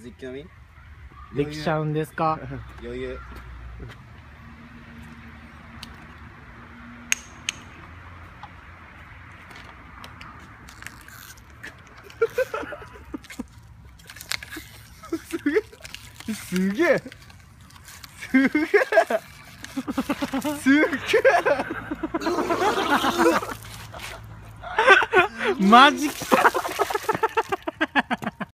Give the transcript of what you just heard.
実況みできちゃうんですか？ 余裕。 すげえすげえすげえマジき